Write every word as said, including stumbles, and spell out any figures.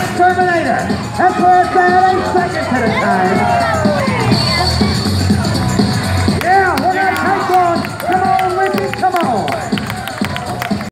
Terminator. That's where it's at, eight seconds at a time.